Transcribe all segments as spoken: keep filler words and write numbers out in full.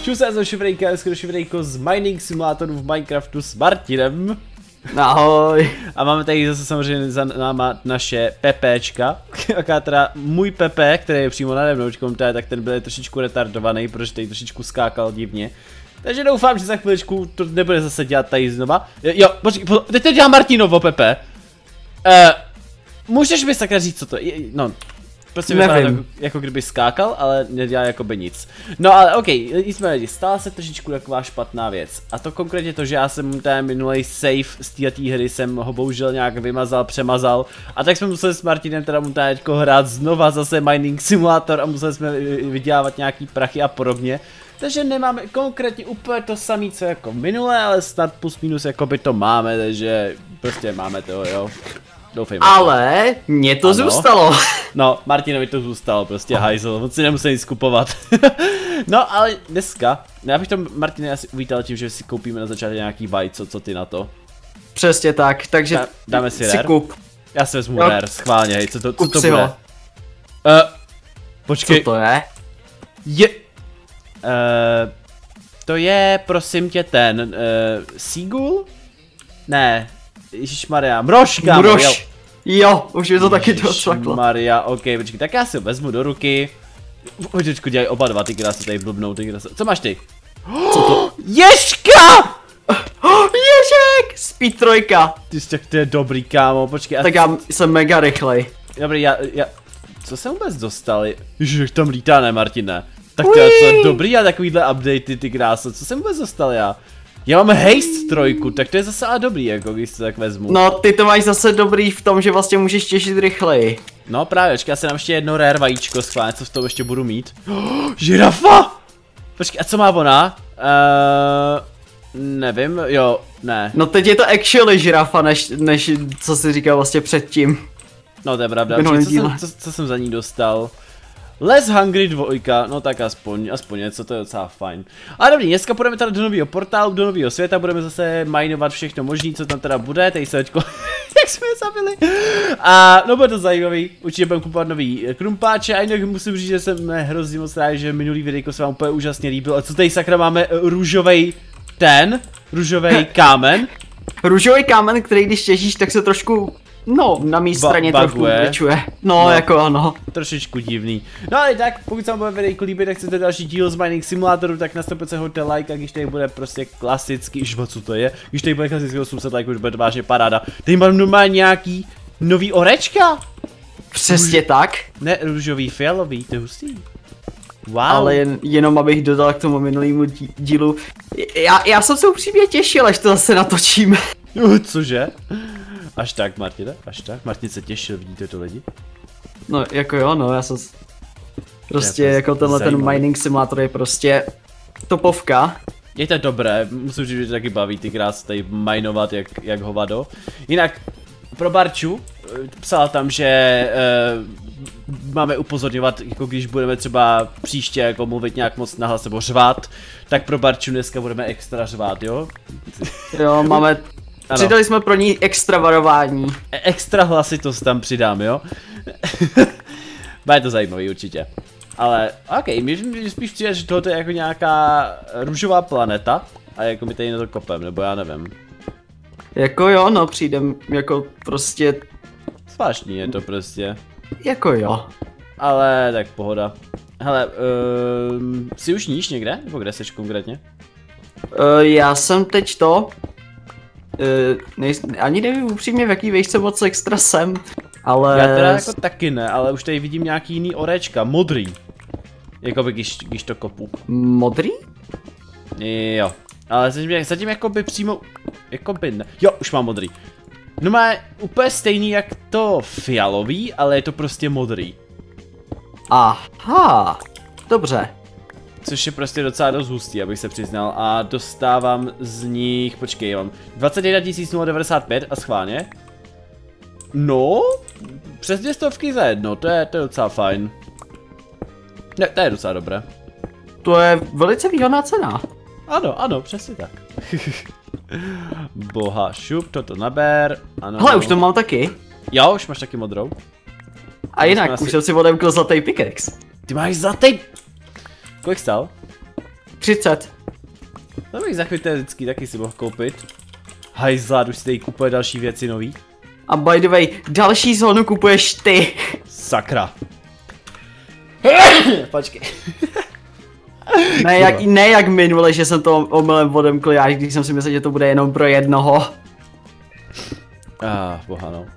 Čus, já jsem Šifrejka, dneska Šifrejko z Mining Simulatoru v Minecraftu s Martinem. Ahoj. A máme tady zase samozřejmě za náma naše PPčka. Aká teda můj PP, který je přímo nade mnou, tak ten byl trošičku retardovaný, protože tady trošičku skákal divně. Takže doufám, že za chviličku to nebude zase dělat tady znova. Jo, počkej, teď to dělá Martinovo Pepe. Uh, můžeš mi sakra říct, co to je? No, prostě vypadá jako, jako kdyby skákal, ale nedělá jakoby nic. No ale ok, jsme lidi, stala se trošičku taková špatná věc. A to konkrétně to, že já jsem ten minulý save z této hry jsem ho bohužel nějak vymazal, přemazal. A tak jsme museli s Martinem teda mu teďko hrát znova zase Mining Simulator a museli jsme vydělávat nějaký prachy a podobně. Takže nemáme konkrétně úplně to samé, co jako minulé, ale snad plus minus jako by to máme, takže prostě máme to, jo. Doufejme. Ale mně to ano. zůstalo. No, Martinovi to zůstalo, prostě hajzl, on si nemusel nic kupovat. No, ale dneska, já bych to Martine asi uvítal tím, že si koupíme na začátku nějaký vajco, co ty na to? Přesně tak, takže Dá, dáme si, si rare. kup. Já si vezmu rare, schválně, hej, co to, co to si bude? Ho. Uh, počkej. Co to je? Je... Uh, to je, prosím tě, ten, uh, Seagull? Ne, ježišmarja, mrožka! Mrož! Jo. jo, už je to taky docvaklo. Maria, ok, počkej, tak já si ho vezmu do ruky. Počkej, dělají oba dva, ty krásy tady blbnou, ty krásy. Co máš ty? Co to? Ježka! Ježek! Speed trojka. Ty jsi tak, to je dobrý, kámo, počkej. Tak já jsem mega rychlej. Dobrý, já, já, co jsem vůbec dostal? Ježiš, tam lítá, ne, Martine? Tak to je co dobrý a takovýhle updatey, ty kráso, co jsem vůbec dostal já? Já mám haste trojku, tak to je zase ale dobrý, jako když to tak vezmu. No, ty to máš zase dobrý v tom, že vlastně můžeš těšit rychleji. No právě, počkej, já si dám ještě jedno rare vajíčko, schválně, co v tom ještě budu mít. Oh, žirafa! Počkej, a co má ona? Uh, nevím, jo, ne. No teď je to actually žirafa, než, než co jsi říkal vlastně předtím. No to je pravda, počkej, co, jsem, co, co jsem za ní dostal? Less Hungry dvojka, no tak aspoň, aspoň něco, to je docela fajn. Ale dobrý, dneska půjdeme teda do nového portálu, do nového světa, budeme zase minovat všechno možné, co tam teda bude, tady se teďko, jak jsme je zabili. A no bude to zajímavý, určitě budeme kupovat nový krumpáče a jinak musím říct, že jsem hrozně moc rád, že minulý videjko se vám úplně úžasně líbil. A co tady sakra máme růžovej ten, růžovej kámen. Růžový kámen, který když těžíš, tak se trošku... No, na mý straně ba trošku vyčuje. No, no, jako ano. Trošičku divný. No ale tak, pokud se vám bude videjko líbit, tak chcete další díl z Mining Simulatoru, tak na sto procent hoďte like, a když tady bude prostě klasický, žva, co to je? Když tady bude klasický osm set lajků, už bude to vážně paráda. Tady mám normálně nějaký nový orečka. Přesně Růž... tak. Ne, růžový, fialový, to je hustý. Wow. Ale jen, jenom abych dodal k tomu minulému dílu. Já, já jsem se upřímně těšil, až to zase natočíme. Cože? Až tak, Martine, až tak. Martin se těšil, vidíte to lidi? No, jako jo, no, já jsem... Prostě je jako tenhle zajímavý. Ten Mining Simulator je prostě topovka. Je to dobré, musím říct, že to taky baví ty krásy tady minovat jak, jak hovado. Jinak, pro Barču, psala tam, že uh, máme upozorňovat, jako když budeme třeba příště jako mluvit nějak moc nahlas nebo řvát, tak pro Barču dneska budeme extra řvát, jo? Jo, máme... Ano. Přidali jsme pro ní extra varování. E extra hlasitost tam přidám, jo? Bude to zajímavý určitě. Ale, ok, mi spíš přijde, že tohle je jako nějaká růžová planeta. A jako my tady na to kopem, nebo já nevím. Jako jo, no přijdem jako prostě... Zvláštní je to prostě. Jako jo. Ale tak pohoda. Hele, um, jsi už níž někde? Nebo kde jsi konkrétně? Uh, já jsem teď to... Uh, nejs, ani nevím upřímně v jaký výšce moc extra jsem, ale... Já teda jako taky ne, ale už tady vidím nějaký jiný orečka, modrý. Jakoby když, když to kopu. Modrý? Jo, ale zatím, zatím jakoby přímo, jakoby ne, jo, už mám modrý. No má úplně stejný jak to fialový, ale je to prostě modrý. Aha, dobře. Což je prostě docela dost hustý, abych se přiznal, a dostávám z nich, počkej, mám dvacet jedna tisíc devadesát pět a schválně. No, přes dvě stovky za jedno, to je, to je docela fajn. Ne, to je docela dobré. To je velice výhodná cena. Ano, ano, přesně tak. Boha, šup, toto naber, ano. Hele, už to mám taky. Jo, už máš taky modrou. A jinak, asi... už jsem si odemkl zlatý pickaxe. Ty máš zlatý... Kolik stál? třicet. To bych za chvíli taky si mohl koupit. Hajzlad, už si tady kupuje další věci nový. A by the way, další zónu kupuješ ty. Sakra. Počkej. Ne jak, ne jak minule, že jsem to omylem odemkl já, když jsem si myslel, že to bude jenom pro jednoho. Ah, boha no.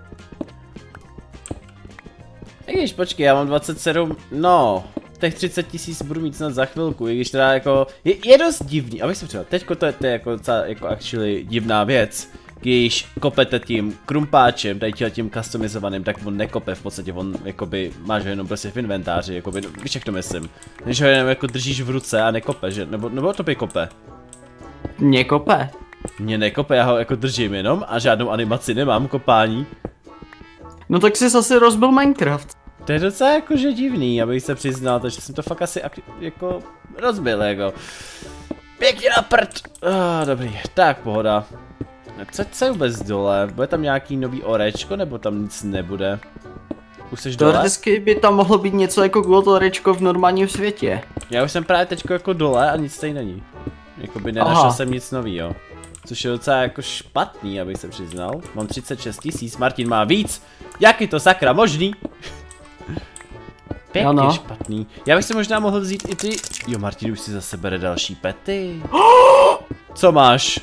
I když počkej, já mám dvacet sedm, no, těch třicet tisíc budu mít snad za chvilku, i když teda jako, je, je dost divný, abych si přijel, teďko to je, to je jako docela, jako actually divná věc, když kopete tím krumpáčem, tady tím customizovaným, tak on nekope v podstatě, on jakoby, máš ho jenom prostě v inventáři, jakoby, no, víš jak to myslím, než ho jenom jako držíš v ruce a nekope, že, nebo, nebo to by kope. Mě kope. Mě nekope, já ho jako držím jenom a žádnou animaci nemám kopání. No tak jsi asi rozbil Minecraft. To je docela jakože divný, abych se přiznal, takže jsem to fakt asi jako rozbil, jako. Pěkně na prd! Ah, dobrý, tak pohoda. Co, co je vůbec dole? Bude tam nějaký nový orečko, nebo tam nic nebude? Už jsi dole? Teoreticky by tam mohlo být něco jako glotolečko v normálním světě. Já už jsem právě teďko jako dole a nic tady není. Jakoby nenašel Aha. jsem nic novýho. Což je docela jako špatný, abych se přiznal. Mám třicet šest tisíc, Martin má víc. Jak je to sakra možný? Pěkně no. špatný. Já bych si možná mohl vzít i ty... Jo, Martin už si zase bere další pety. Co máš?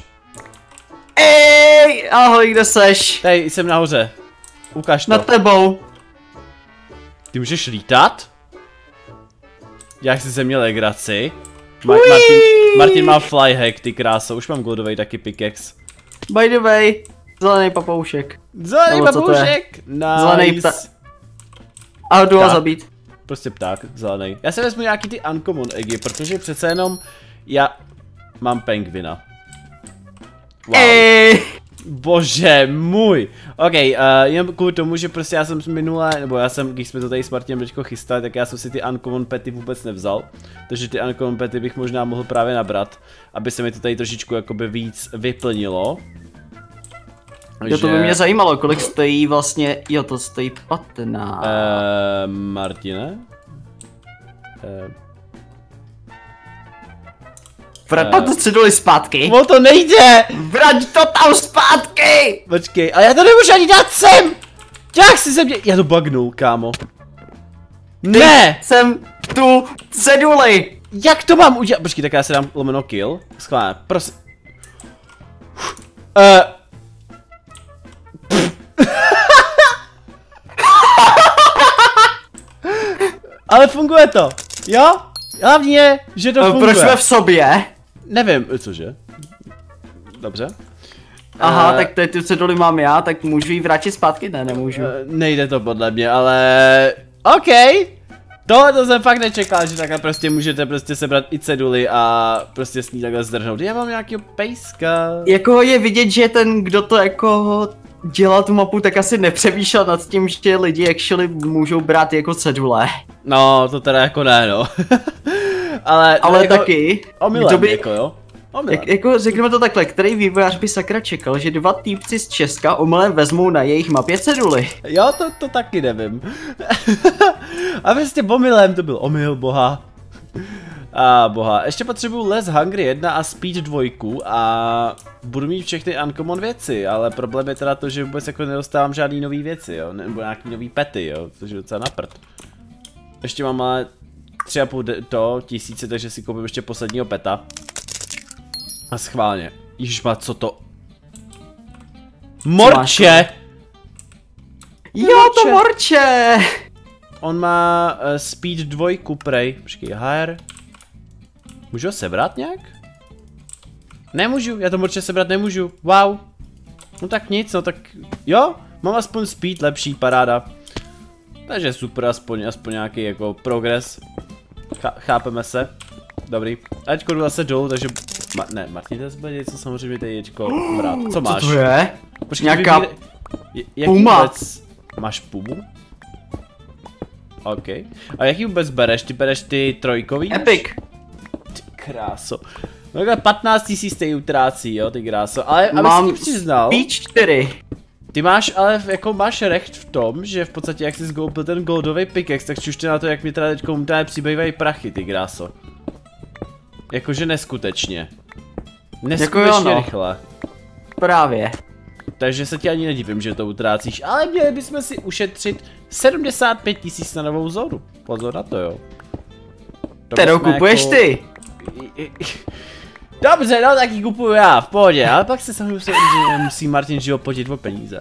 Ej, ahoj, kde seš? Tady jsem nahoře. Ukaž to. Nad tebou. Ty můžeš lítat? Jak jsi se měl legraci? Ma Martin, Martin má flyhack, ty kráso, už mám goldovej taky pickaxe. By the way, zelený papoušek. Zelený papoušek? Nice. Zelený pta... A jdu ho zabít. Prostě pták, zelený. Já se vezmu nějaký ty uncommon eggy, protože přece jenom já mám pengvina. Wow. Ej. Bože můj. Ok, uh, jenom kvůli tomu, že prostě já jsem minule, nebo já jsem, když jsme to tady s Martinem teďko chystali, tak já jsem si ty uncommon pety vůbec nevzal. Takže ty uncommon pety bych možná mohl právě nabrat, aby se mi to tady trošičku jakoby víc vyplnilo. Jo, to by mě zajímalo, kolik stojí vlastně, jo, to stojí patnáct. Uh, Martine? Uh. Vrať uh. to ceduli zpátky. O to nejde! Vrať to tam zpátky! Počkej, a já to nemůžu ani dát sem! Jak si ze mě, já to bugnul, kámo. Ty ne! Jsem tu ceduli! Jak to mám udělat? Počkej, tak já si dám lomeno kill. Schválně, prosím. Uh. Ale funguje to, jo? Hlavně je, že to funguje. Proč jsme v sobě? Nevím, cože? Dobře. Aha, uh, tak teď tu ceduli mám já, tak můžu ji vrátit zpátky? Ne, nemůžu. Uh, nejde to podle mě, ale... OK. Tohle to jsem fakt nečekal, že takhle prostě můžete prostě sebrat i ceduly a prostě s ní takhle zdrhnout. Já mám nějakýho pejska. Jako je vidět, že ten, kdo to jako... dělal tu mapu, tak asi nepřemýšlel nad tím, že lidi actually můžou brát jako cedule. No, to teda jako ne, no. ale ale jako taky, omylem, by, jako jo. Omylem. Jak, jako řekněme to takhle, který vývojář by sakra čekal, že dva týpci z Česka omylem vezmou na jejich mapě ceduly. Jo, to, to taky nevím. A prostě omylem, to byl omyl, boha. A ah, boha, ještě potřebuju Les Hungry jedna a Speed dva a budu mít všechny uncommon věci, ale problém je teda to, že vůbec jako nedostávám žádný nový věci, jo, nebo nějaký nový pety, jo, což je docela na prd. Ještě mám ale tři a půl to tisíce, takže si koupím ještě posledního peta. A schválně. Ježišmar, co to? Morče! Jo, to morče! On má uh, Speed dva, prej. Počkej, H R. Můžu ho sebrat nějak? Nemůžu, já to morče sebrat nemůžu. Wow. No tak nic, no tak jo, mám aspoň speed lepší, paráda. Takže super, aspoň, aspoň nějaký jako progres. Chá, chápeme se. Dobrý. Ačko jdu zase dolů, takže... Ma, ne, Martin, to bude něco samozřejmě tady teďko brát. Co máš? Co to je? Počkej, nějaká vybíre... puma. Vůbec... Máš pumu? OK. A jaký vůbec bereš? Ty bereš ty trojkový? Epic. Ty kráso. No takhle patnáct tisíc tej utrácí, jo, ty kráso. Ale abych mám si přiznal. Speed čtyři. Ty máš ale jako máš recht v tom, že v podstatě jak jsi zkoupil ten goldový pickaxe, tak čušte na to, jak mi teda teďko tady přibývají prachy, ty kráso. Jakože neskutečně. Jako Neskutečně jo, no. rychle. Právě. Takže se ti ani nedivím, že to utrácíš, ale měli bychom si ušetřit sedmdesát pět tisíc na novou zónu. Pozor na to, jo. To Kterou kupuješ jako... ty? Dobře, no tak ji kupuju já, v pohodě, ale pak se samozřejmě musí Martin Živo podělit o peníze.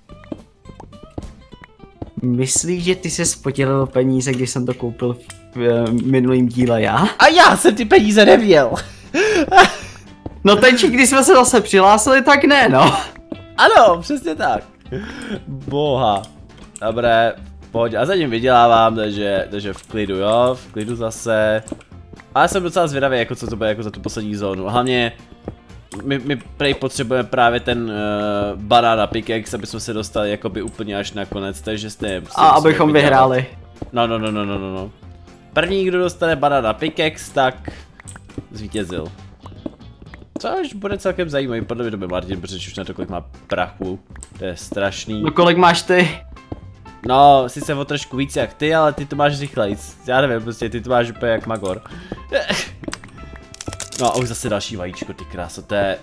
Myslíš, že ty se podělil peníze, když jsem to koupil v uh, minulým díle já? A já jsem ty peníze neměl. No teď, když jsme se zase přihlásili, tak ne, no. Ano, přesně tak. Boha. Dobré, pojď, a zatím vydělávám, takže, takže v klidu, jo, v klidu zase. Ale jsem docela zvědavý, jako co to bude jako za tu poslední zónu. Hlavně, my, my prej potřebujeme právě ten uh, banana pickaxe, aby jsme se dostali jakoby úplně až na konec, takže jste... A abychom vyhráli. No, no, no, no, no, no, no. První, kdo dostane banana pickaxe, tak zvítězil. Což bude celkem zajímavý, podle mě to by Martin, protože už na to kolik má prachu, to je strašný. No kolik máš ty? No, sice o trošku víc jak ty, ale ty to máš rychlejc. Já nevím, prostě ty to máš úplně jak Magor. No a už zase další vajíčko, ty kráso, to je...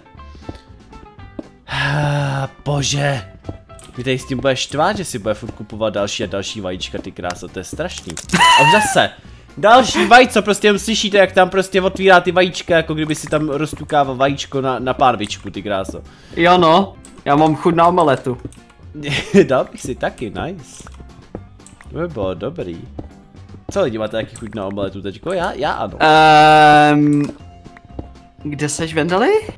Bože. Ty tady s tím budeš štvát, že si bude furt kupovat další a další vajíčka, ty kráso, to je strašný. A už zase. Další vajíčko, prostě jen slyšíte, jak tam prostě otvírá ty vajíčka, jako kdyby si tam roztukával vajíčko na, na párvičku, ty kráso. Jo no, já mám chuť na omeletu. Dal bych si taky, nice. To by bylo dobrý. Co lidi máte taky chuť na omeletu teďko? Já, já ano. Um, kde seš, Vendeli? Uh,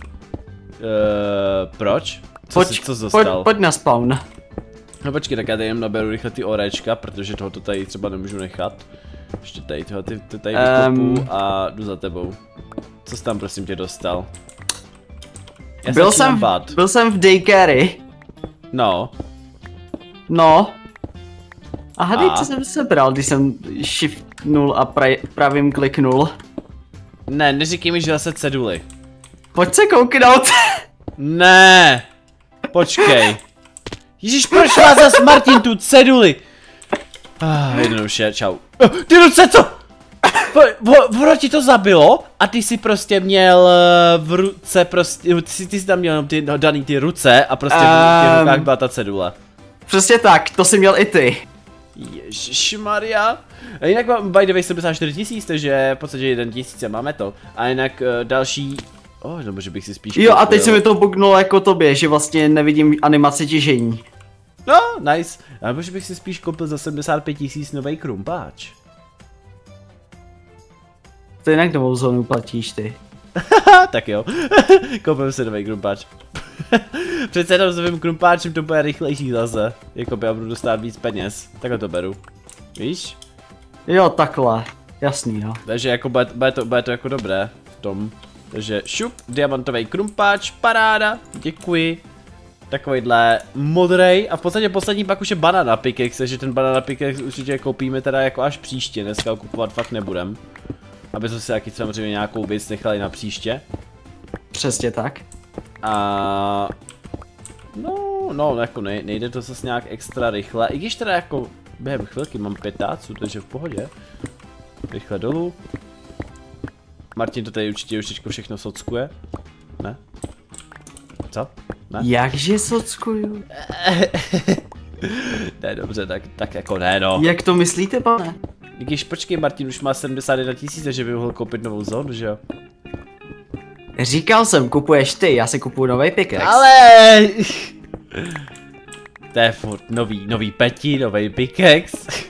proč? Co Pojď, jsi, co jsi dostal? pojď, pojď na spawn. No počkej, tak já tady jen naberu rychle ty orečka, protože tohoto tady třeba nemůžu nechat. Ještě tady tohle ty, ty tady vykopu um, a jdu za tebou. Co jsi tam prosím tě dostal? Já byl jsem, bát. byl jsem v daycare. No. No. A hádej, co jsem sebral, když jsem shiftnul a pra, pravým kliknul. Ne, neříkej mi, že zase ceduly. Pojď se kouknout. Ne. Počkej. Ježíš, proč má zas Martin tu ceduly? Ah, jednoduše, čau. Ty ruce, co? Ono ti to zabilo a ty si prostě měl v ruce prostě, ty jsi, ty jsi tam měl ty no, daný ty ruce a prostě um, v těch rukách byla ta cedule. Přesně tak, to jsi měl i ty. Ježišmarja. A jinak by the way sedmdesát čtyři tisíc, takže v podstatě jeden tisíc máme to. A jinak uh, další... Oh, no, že bych si spíš... Jo, a teď se mi to bugnulo jako tobě, že vlastně nevidím animaci těžení. No, nice. A nebo že bych si spíš koupil za sedmdesát pět tisíc nový krumpáč. To jinak novou zónu platíš ty. Tak jo. Koupím si nový krumpáč. Přece jenom s novým krumpáčem to bude rychlejší zase. Jakoby já budu dostat víc peněz. Takhle to beru. Víš? Jo, takhle. Jasný, no. Takže jako bude, bude, to, bude to jako dobré v tom. Takže šup, diamantový krumpáč, paráda, děkuji. Takovýhle modrej a v podstatě poslední pak už je banana pickaxe, takže ten banana pickaxe určitě koupíme teda jako až příště, dneska ho kupovat fakt nebudem. Aby jsme si taky samozřejmě nějakou věc nechali na příště. Přesně tak. A no, no, jako nej, nejde to zase nějak extra rychle, i když teda jako během chvilky mám pětáců, takže v pohodě. Rychle dolů. Martin to tady určitě už teďko všechno sockuje. Ne? Co? Ne? Jakže sockuju? Ne, dobře, tak, tak jako ne, no. Jak to myslíte, pane? Když počkej, Martin už má sedmdesát jedna tisíc, že by mohl koupit novou zónu, že jo? Říkal jsem, kupuješ ty, já si kupuju nový pickaxe. Ale to je furt nový, nový peti, nový pickaxe.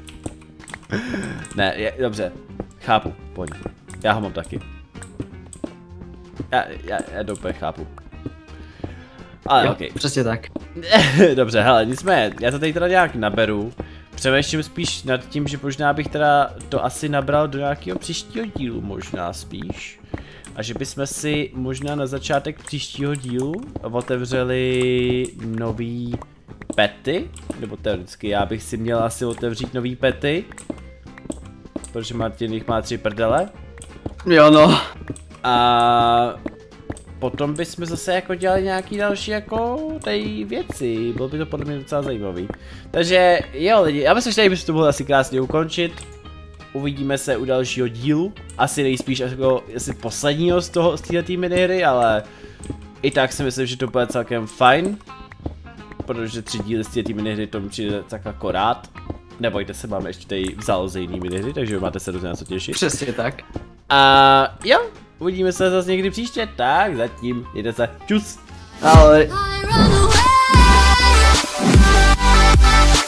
Ne, je, dobře, chápu, pojď. Já ho mám taky. Já, já, já to úplně chápu. Ale jo, okej. Přesně tak. Dobře, hele, nicméně, já to tady teda nějak naberu. Přemýšlím spíš nad tím, že možná bych teda to asi nabral do nějakého příštího dílu, možná spíš. A že bychom si možná na začátek příštího dílu otevřeli nový pety, nebo teoreticky já bych si měl asi otevřít nový pety. Protože Martin jich má tři prdele. Jo no. A potom bychom zase jako dělali nějaký další jako tady věci, bylo by to podle mě docela zajímavý. Takže jo lidi, já myslím, že tady bychom to mohli asi krásně ukončit. uvidíme se u dalšího dílu. Asi nejspíš jako asi posledního z toho, z této minihry, ale i tak si myslím, že to bude celkem fajn. Protože tři díly z této minihry to mi přijde tak akorát. Nebojte se, máme ještě tady v záloze jiný minihry, takže máte se hrozně na co těšit. Přesně tak. A jo, uvidíme se zase někdy příště, tak zatím, mějte se, čus. Ahoj. I run away.